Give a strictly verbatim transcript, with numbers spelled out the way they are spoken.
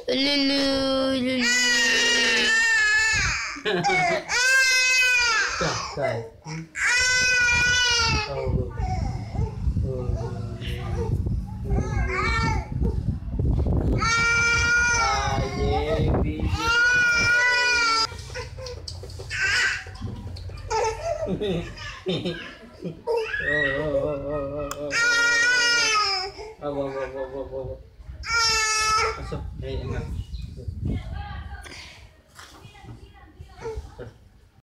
Lulu, lulu. Dah, dah. Oh. Oh. Aye, baby. Oh, oh, oh, oh, oh, oh. Awo, awo, awo, awo, awo. Masuk, ayo, enggak.